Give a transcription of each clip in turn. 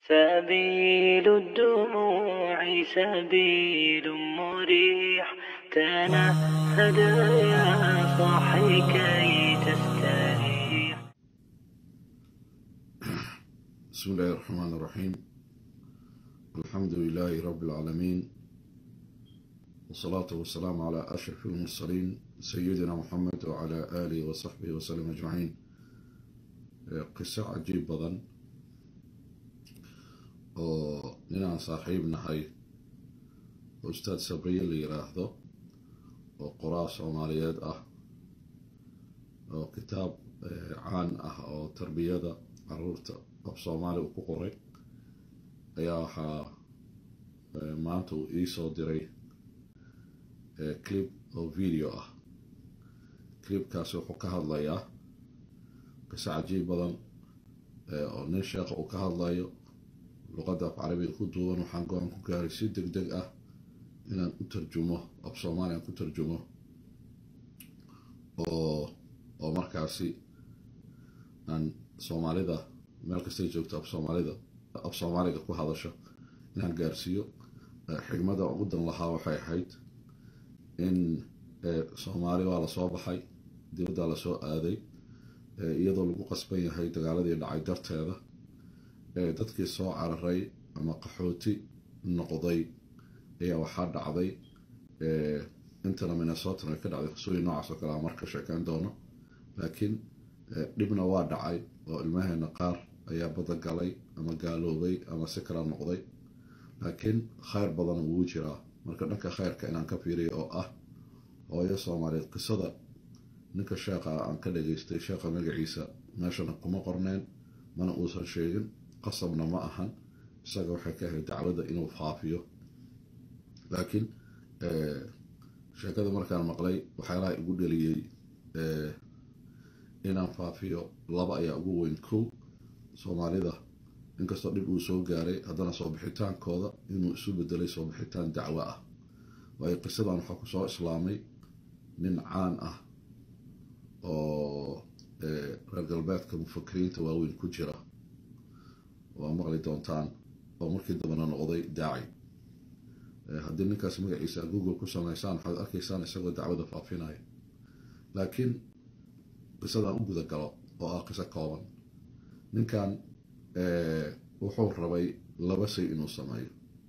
سبيل الدموع سبيل مريح، تنهد يا صاحي كي تستريح. بسم الله الرحمن الرحيم. الحمد لله رب العالمين، والصلاة والسلام على أشرف المرسلين سيدنا محمد وعلى آله وصحبه وسلم أجمعين. قصة عجيب بدن oo ninaan saaxiib nahay oo ustaad Sabriye la yiraahdo oo qoraa Soomaaliyeed ah oo kitaab caan ah oo tarbiyada carruurta af Soomaali ku qoray ayaa waxaa maanta uu ii soo diray clip oo video ah. clipkaas wuxuu ka hadlayaa qiso cajiib badan oo nin sheekh uu ka hadlayo luqadda af carabiga ku duuban. waxaan go'aan ku gaaray si degdeg ah inaan u tarjumo af Soomaali aan ku tarjumo oo markaasi aan Soomaalida meel kasta joogto af Soomaaliga ku hadasho inaan gaarsiiyo. xigmada ugu dan lahaa waxay ahayd in Soomaali waa la soo baxay, dibadda la soo aaday iyadoo lagu qasban yahay dagaaladii dhacay darteeda. dadkii soo cararay ama qaxooti noqday ayaa waxaa dhacday intana Minnesota ka dhacday qisooyin noocaas oo kale marka sheekan doono. laakiin dhibna waa dhacay oo ilmaheena qaar ayaa bada galay ama gaaloobay ama si kala noqday. laakiin khayr badan wuu jiraa. marka dhanka khayrka inaan ka fiiriyo oo ah hooyo Soomaaliyeed. qisada ninka sheekha aan ka dhageystay, sheekha magaciisa meeshana kuma qorneen mana uusan sheegin, qasabna ma ahan. isaga waxay ka ahayd dacwada inuu faafiyo. laakiin sheekada markaan maqlay waxyaalaha igu dhaliyay inaan faafiyo laba ayaa ugu weyn. kow, Soomaalida inkastoo dhib uu soo gaaray haddana soo bixitaankooda inuu isu bedelay soo bixitaan dacwo ah. waayo qisadan waxaa ku soo islaamay nin caan ah oo reer galbeedka mufakiriinta waaweyn ku jira, waa maqli doontaan, oo markii dambena noqday daaci. haddii ninkaas magaciisa Google ku samaysaan waxaad arkaysaan isagoo dacwada faafinaya. laakiin qisadan u guda galo oo ah qiso kooban. ninkan wuxuu rabay laba shay inuu sameeyo.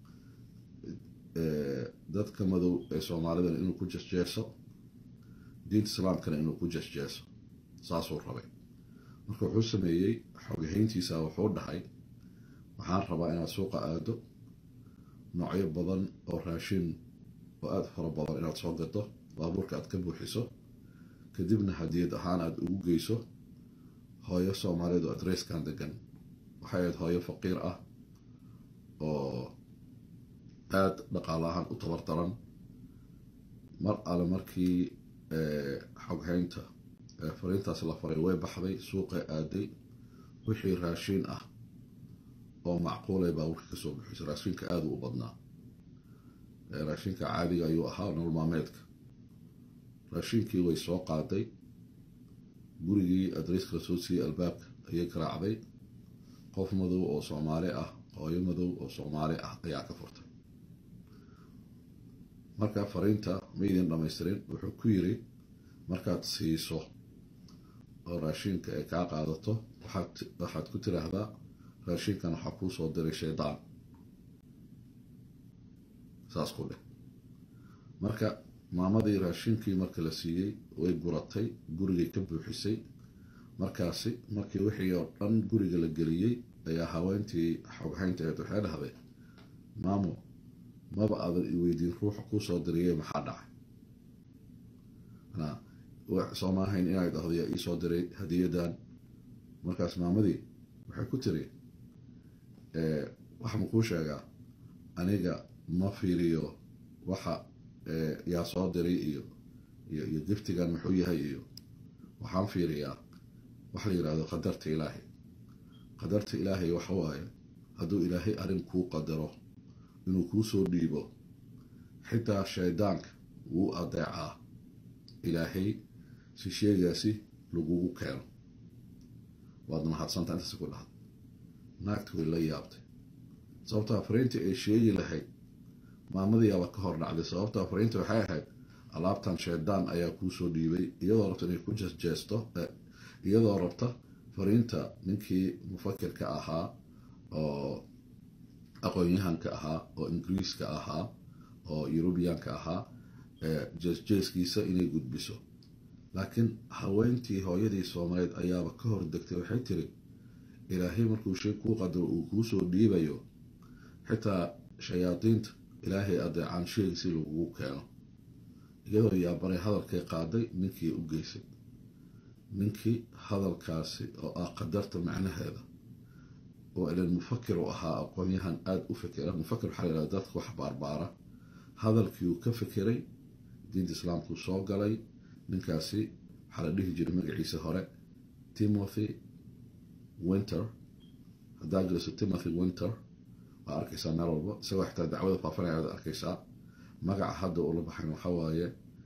dadka madow ee Soomaalida inuu ku jeesjeeso, diinta Islaamkana inuu ku jeesjeeso, saasuu rabay. marka wuxuu sameeyey xoghayntiisa, wuxuu dhahay waxaan rabaa inaad suuqa aado, noocyo badan oo raashin oo aad fara badan inaad soo gato, baabuurka aad ka buuxiso, kadibna hadiyad ahaan aad ugu geyso hooyo Soomaaliyeed oo adreeskan degan. waxay ahayd hooyo faqiir ah oo aad dhaqaale ahaan u tabardaran. mar alle markii xoghaynta fariintaas la faray way baxday, suuqay aaday, wixii raashin ah oo macquulay baa wixii ka soo bixisay. raashinka aad u badnaa. raashinka caadiga ayuu ahaa nolol maalmeedka. raashinkii way soo qaaday, gurigii adreeska la soo siiyey albaabka ayay garaacday. qof madow oo Soomaali ah, hooyo madow oo Soomaali ah ayaa ka furtay. marka fariinta ma idin dhamaystirin. wuxuu ku yiri markaad siiso oo raashinka ay kaa qaadato waxaad ku tiraahdaa raashinkan waxaa kuu soo diray shaydaan. saas ku dheh. marka maamadii raashinkii marka la siiyey way guratay, gurigay ka buuxisay. markaasi markii wixii oo dhan guriga la geliyey ayaa haweentii xoghaynta ahayd waxay dhahday, maamo maba aadan i weydiin ruuxa kuu soo diriyey maxaa dhacay. soo ma ahayn inay dhahdo yaa ii soo diray hadiyadan. markaas maamadii waxay ku tiri waxa ma kuu sheegaa, aniga ma fiiriyo waxa yaa soo diray iyo giftigan muxuu yahay iyo waxaan fiiriyaa waxa la yiraahdo qadarta Ilaahay. qadarta Ilaahay waxa waaye hadduu Ilaahay arrin kuu qadaro inuu kuu soo dhiibo, xitaa shaydaanka wuu adeecaa Ilaahay si sheegaasi lagugu keeno. waad mahadsantahay intaas ku dhahday. naagtu way la yaabtay. sababtaa fariintii ay sheegi lahayd maamadiyaaba ka hor dhacday. sababtaa fariinta waxay ahayd alaabtan shaydaan ayaa kuu soo dhiibay, iyadoo rabta inay ku jeesto, iyadoo rabta fariinta ninkii mufakirka ahaa oo aqoon-yahanka ahaa oo ingiriiska ahaa oo yurubiyaanka ahaa jeeskiisa inay gudbiso. laakiin haweentii hooyadii Soomaaliyeed ayaaba ka hor degtay. waxay tiri ilaahay markuu shay kuu qadaro uu kuu soo dhiibayo, xitaa shayaadiinta ilaahay adeecaan sheegi si lagugu keeno. iyadoo yaabanay hadalkay qaaday ninkii u geysay. ninkii hadalkaasi oo ah qadarta macnaheeda oo ilan mufakir u ahaa, aqoon-yahan aada u fikira. mufakir waxaa la yidhahdaa dadka wax baarbaara. hadalkii uu ka fikiray, diinta islaamkuu soo galay. ninkaasi waxaa la dhihi jiray magaciisa hore Timothy Winter. haddaa geliso Timothy Winter waa arkaysaa meel walba, isagoo xitaa dacwada faafanaya waad arkaysaa. magaca hadda uu la baxayn waxaa waaye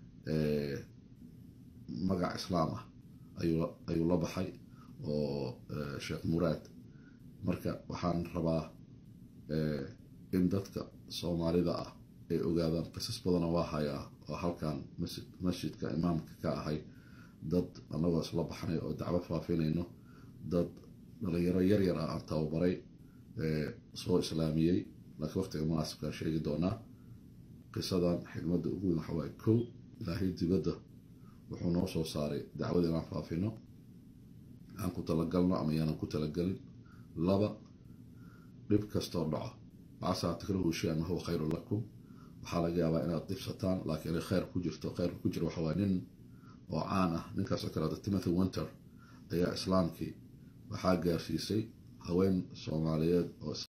magac islaam ah ayuu la baxay oo Sheekh Muraad. marka waxaan rabaa in dadka Soomaalida ah ay ogaadaan qisas badana waa hayaa oo halkan masjidka imaamka ka ahay, dad anagoo isla baxnay oo dacwo faafinayno, dad dhalinyaro yaryar ah aan tababaray soo islaamiyey. laakiin waqtiga munaasibkaa sheegi doonaa. qisadan xigmadda ugu weyn waxaa waaye kow, ilaahay dibadda wuxuu noo soo saaray dacwada inaan faafino, aan ku talagalno ama yaanan ku talagelin. laba, dhib kastoo dhaco casaa takrahu shay-an huwa khayrun lakum, waxaa laga yaabaa inaad dhibsataan laakiin inay khayr ku jirto. khayrka ku jira waxaa waaye nin oo caan ah, ninkaasoo kaleeta Timothy Winter ayaa islaamkii waxaa gaarsiisay haween Soomaaliyeed oo